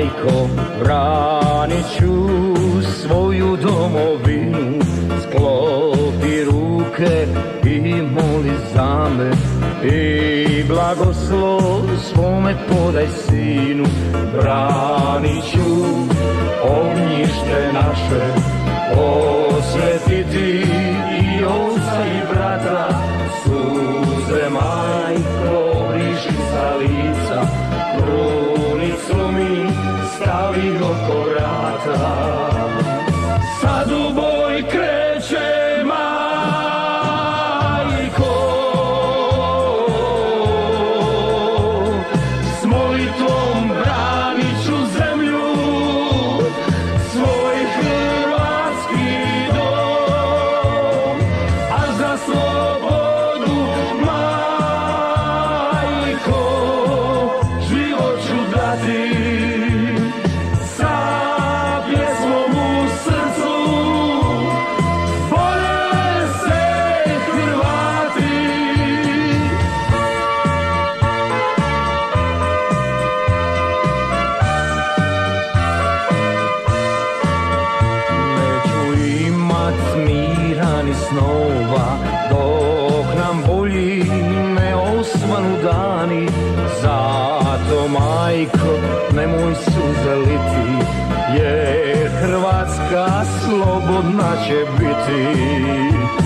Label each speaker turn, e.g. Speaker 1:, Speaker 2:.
Speaker 1: majko, branit ću svoju domovinu. Sklopi ruke i moli za me i blagoslov svome podaj sinu. Branit ću ognjište naše, osvetiti i oca i brata. Suze majko briši sa lica, krunicu mi stavi oko vrata. Sad u boj kreće majko, s molitvom branit ću zemlju, svoj hrvatski dom, a za slobodu majko život ću dati. Snova, dok nam bolji ne osvanu dani. Zato, majko, nemoj suze liti, jer Hrvatska slobodna će biti.